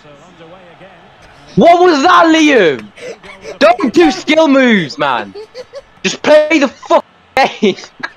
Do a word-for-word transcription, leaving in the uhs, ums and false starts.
What was that, Liam? Don't do skill moves, man. Just play the fuck game.